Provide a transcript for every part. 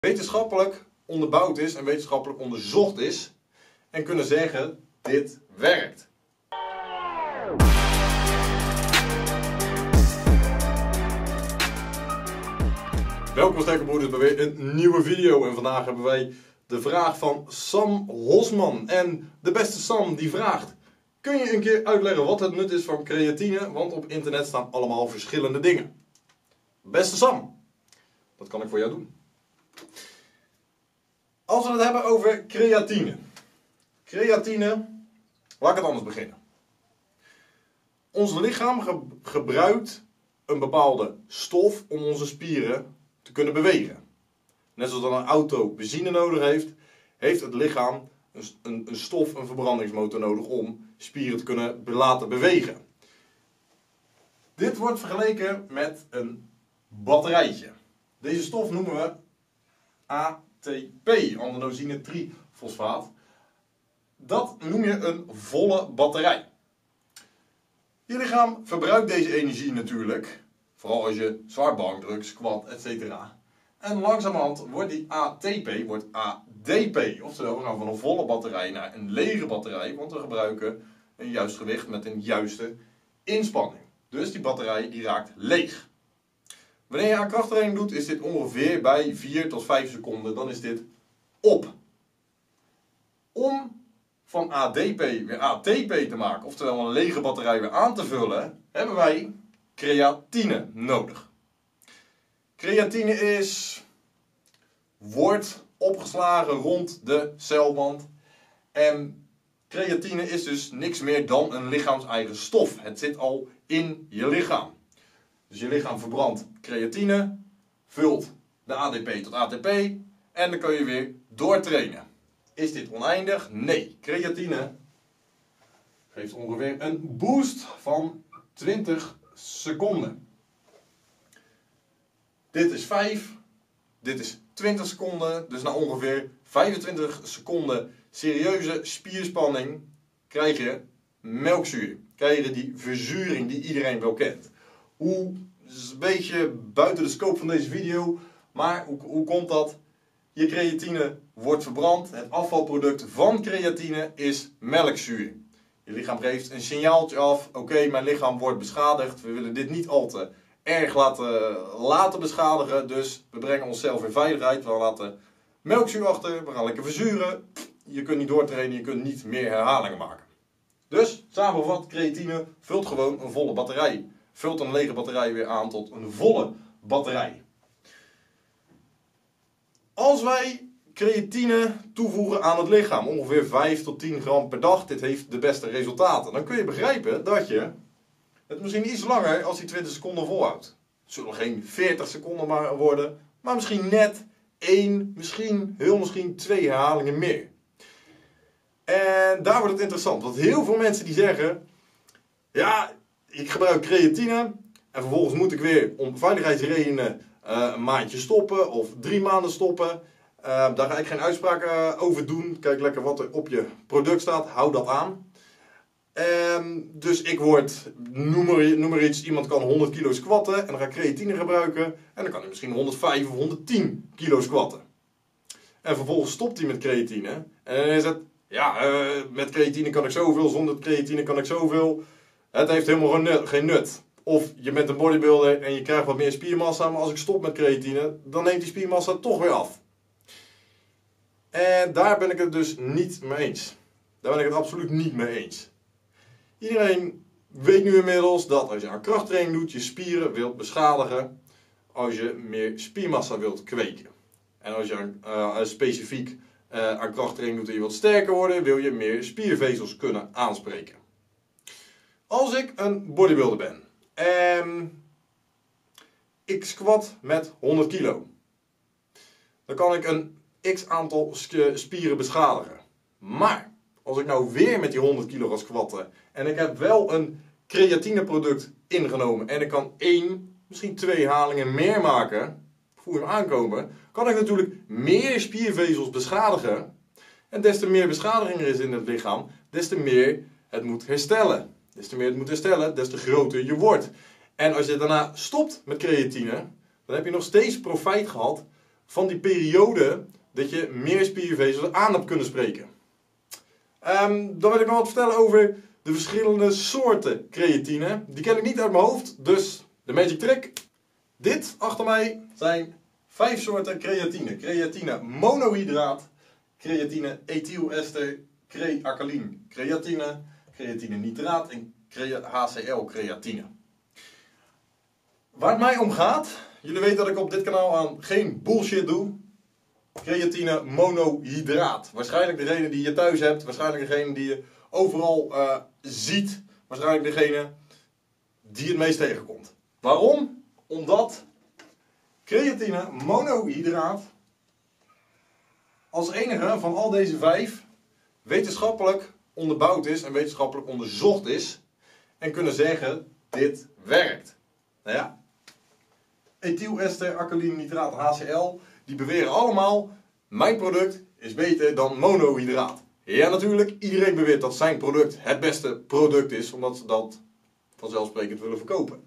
wetenschappelijk onderbouwd is en wetenschappelijk onderzocht is en kunnen zeggen, dit werkt. Welkom sterkenbroeders bij weer een nieuwe video en vandaag hebben wij de vraag van Sam Hosman. En de beste Sam die vraagt, kun je een keer uitleggen wat het nut is van creatine, want op internet staan allemaal verschillende dingen. Beste Sam, dat kan ik voor jou doen. Als we het hebben over creatine. Creatine, laat ik het anders beginnen. Ons lichaam gebruikt een bepaalde stof om onze spieren te kunnen bewegen. Net zoals dat een auto benzine nodig heeft, heeft het lichaam een stof, een verbrandingsmotor nodig om spieren te kunnen laten bewegen. Dit wordt vergeleken met een batterijtje. Deze stof noemen we ATP, adenosine trifosfaat. Dat noem je een volle batterij. Je lichaam verbruikt deze energie natuurlijk, vooral als je zwaar bankdrukt, squat, etc. En langzamerhand wordt die ATP ADP. Oftewel, we gaan van een volle batterij naar een lege batterij, want we gebruiken een juist gewicht met een juiste inspanning. Dus die batterij die raakt leeg. Wanneer je aan krachttraining doet, is dit ongeveer bij 4 tot 5 seconden, dan is dit op. Om van ADP weer ATP te maken, oftewel een lege batterij weer aan te vullen, hebben wij creatine nodig. Creatine wordt opgeslagen rond de celwand. En creatine is dus niks meer dan een lichaams-eigen stof. Het zit al in je lichaam. Dus je lichaam verbrandt creatine, vult de ADP tot ATP en dan kun je weer doortrainen. Is dit oneindig? Nee. Creatine geeft ongeveer een boost van 20 seconden. Dit is 5, dit is 20 seconden, dus na ongeveer 25 seconden serieuze spierspanning krijg je melkzuur. Krijg je die verzuring die iedereen wel kent. Is een beetje buiten de scope van deze video, maar hoe komt dat? Je creatine wordt verbrand, het afvalproduct van creatine is melkzuur. Je lichaam geeft een signaaltje af, oké, mijn lichaam wordt beschadigd, we willen dit niet al te erg laten beschadigen, dus we brengen onszelf in veiligheid, we laten melkzuur achter, we gaan lekker verzuren, je kunt niet doortrainen, je kunt niet meer herhalingen maken. Dus, samengevat, creatine vult gewoon een volle batterij. Vult een lege batterij weer aan tot een volle batterij. Als wij creatine toevoegen aan het lichaam, ongeveer 5 tot 10 gram per dag, dit heeft de beste resultaten. Dan kun je begrijpen dat je het misschien iets langer als die 20 seconden volhoudt. Het zullen geen 40 seconden maar worden, maar misschien net 1, misschien 2 herhalingen meer. En daar wordt het interessant, want heel veel mensen die zeggen, ja, ik gebruik creatine en vervolgens moet ik weer om veiligheidsredenen een maandje stoppen of 3 maanden stoppen. Daar ga ik geen uitspraak over doen. Kijk lekker wat er op je product staat, hou dat aan. Dus ik noem maar iets, iemand kan 100 kilo squatten en dan ga ik creatine gebruiken en dan kan hij misschien 105 of 110 kilo squatten. En vervolgens stopt hij met creatine en dan is het, ja, met creatine kan ik zoveel, zonder creatine kan ik zoveel. Het heeft helemaal geen nut. Of je bent een bodybuilder en je krijgt wat meer spiermassa, maar als ik stop met creatine, dan neemt die spiermassa toch weer af. En daar ben ik het dus niet mee eens. Daar ben ik het absoluut niet mee eens. Iedereen weet nu inmiddels dat als je aan krachttraining doet, je spieren wilt beschadigen als je meer spiermassa wilt kweken. En als je specifiek aan krachttraining doet en je wilt sterker worden, wil je meer spiervezels kunnen aanspreken. Als ik een bodybuilder ben en ik squat met 100 kilo, dan kan ik een x aantal spieren beschadigen. Maar als ik nou weer met die 100 kilo ga squatten en ik heb wel een creatineproduct ingenomen en ik kan 1, misschien 2 herhalingen meer maken, voel je hem aankomen, kan ik natuurlijk meer spiervezels beschadigen. En des te meer beschadiging er is in het lichaam, des te meer het moet herstellen. Des te meer het moet herstellen, des te groter je wordt. En als je daarna stopt met creatine, dan heb je nog steeds profijt gehad van die periode dat je meer spiervezels aan hebt kunnen spreken. Dan wil ik nog wat vertellen over de verschillende soorten creatine. Die ken ik niet uit mijn hoofd, dus de magic trick. Dit achter mij zijn 5 soorten creatine. Creatine monohydraat, creatine ethylester, creacaline creatine, creatine nitraat en HCl creatine. Waar het mij om gaat, jullie weten dat ik op dit kanaal aan geen bullshit doe. Creatine monohydraat. Waarschijnlijk degene die je thuis hebt, waarschijnlijk degene die je overal ziet, waarschijnlijk degene die het meest tegenkomt. Waarom? Omdat creatine monohydraat als enige van al deze 5 wetenschappelijk onderbouwd is en wetenschappelijk onderzocht is en kunnen zeggen, dit werkt. Nou ja, ethylester, alkaline nitraat, HCl, die beweren allemaal, mijn product is beter dan monohydraat. Ja, natuurlijk, iedereen beweert dat zijn product het beste product is, omdat ze dat vanzelfsprekend willen verkopen.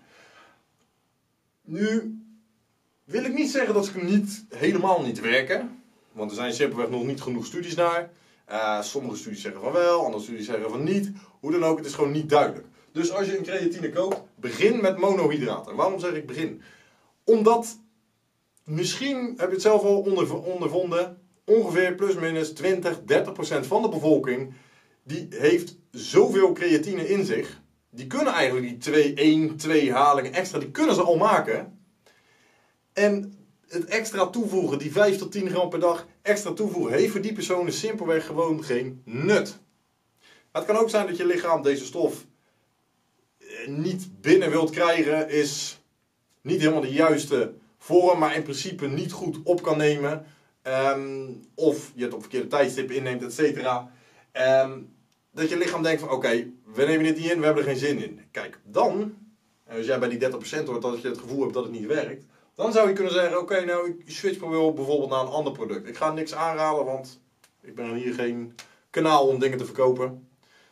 Nu wil ik niet zeggen dat ze helemaal niet werken, want er zijn simpelweg nog niet genoeg studies naar. Sommige studies zeggen van wel, andere studies zeggen van niet. Hoe dan ook, het is gewoon niet duidelijk. Dus als je een creatine koopt, begin met monohydraten. En waarom zeg ik begin? Omdat, misschien heb je het zelf al ondervonden, ongeveer plus minus 20-30% van de bevolking, die heeft zoveel creatine in zich. Die kunnen eigenlijk die 1-2 halingen extra, die kunnen ze al maken. En het extra toevoegen, die 5 tot 10 gram per dag extra toevoegen, heeft voor die personen simpelweg gewoon geen nut. Het kan ook zijn dat je lichaam deze stof niet binnen wilt krijgen, is niet helemaal de juiste vorm, maar in principe niet goed op kan nemen. Of je het op verkeerde tijdstip inneemt, etc. Dat je lichaam denkt van oké, we nemen dit niet in, we hebben er geen zin in. Kijk, dan, als jij bij die 30% hoort dat je het gevoel hebt dat het niet werkt, dan zou je kunnen zeggen, oké, nou ik switch bijvoorbeeld naar een ander product. Ik ga niks aanraden, want ik ben hier geen kanaal om dingen te verkopen.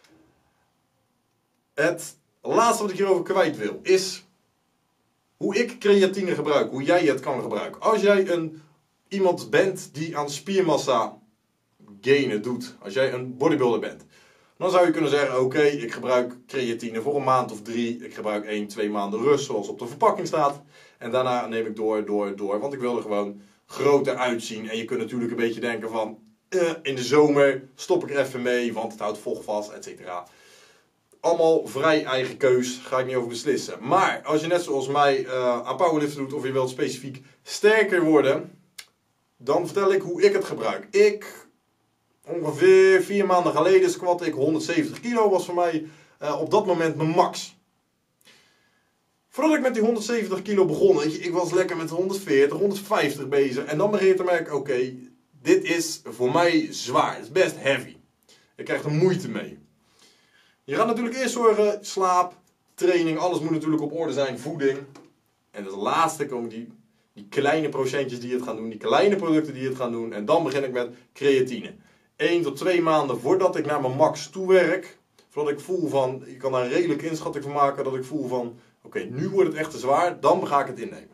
Het laatste wat ik hierover kwijt wil, is hoe ik creatine gebruik, hoe jij het kan gebruiken. Als jij iemand bent die aan spiermassa gainen doet, als jij een bodybuilder bent, dan zou je kunnen zeggen, oké, ik gebruik creatine voor een maand of 3, ik gebruik 1-2 maanden rust, zoals op de verpakking staat. En daarna neem ik door, want ik wil er gewoon groter uitzien. En je kunt natuurlijk een beetje denken van, in de zomer stop ik er even mee, want het houdt vocht vast, etc. Allemaal vrij eigen keus, ga ik niet over beslissen. Maar als je net zoals mij aan powerliften doet, of je wilt specifiek sterker worden, dan vertel ik hoe ik het gebruik. Ongeveer 4 maanden geleden squatte ik 170 kilo, was voor mij op dat moment mijn max. Voordat ik met die 170 kilo begon, ik was lekker met 140, 150 bezig. En dan begin je te merken, oké, dit is voor mij zwaar. Het is best heavy. Ik krijg er moeite mee. Je gaat natuurlijk eerst zorgen, slaap, training, alles moet natuurlijk op orde zijn, voeding. En als laatste komen die kleine procentjes die het gaan doen, die kleine producten die het gaan doen. En dan begin ik met creatine. 1 tot 2 maanden voordat ik naar mijn max toe werk. Voordat ik voel van, ik kan daar een redelijke inschatting van maken, dat ik voel van, oké, nu wordt het echt te zwaar, dan ga ik het innemen.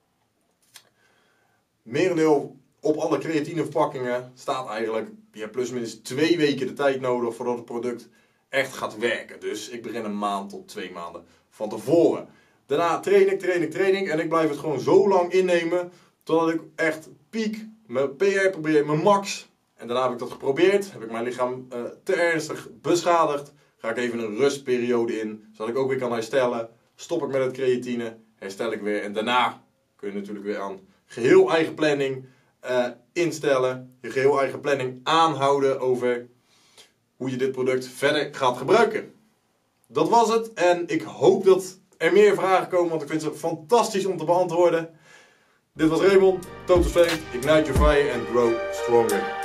Merendeel op alle creatineverpakkingen staat eigenlijk, je hebt plusminus 2 weken de tijd nodig voordat het product echt gaat werken. Dus ik begin een maand tot 2 maanden van tevoren. Daarna training en ik blijf het gewoon zo lang innemen totdat ik echt piek, mijn PR probeer, mijn max. En daarna heb ik dat geprobeerd, heb ik mijn lichaam te ernstig beschadigd. Ga ik even een rustperiode in, zodat ik ook weer kan herstellen. Stop ik met het creatine, herstel ik weer. En daarna kun je natuurlijk weer aan geheel eigen planning instellen. Je geheel eigen planning aanhouden over hoe je dit product verder gaat gebruiken. Dat was het. En ik hoop dat er meer vragen komen, want ik vind ze fantastisch om te beantwoorden. Dit was Raymond, Total Strength, Ignite Your Fire and Grow Stronger.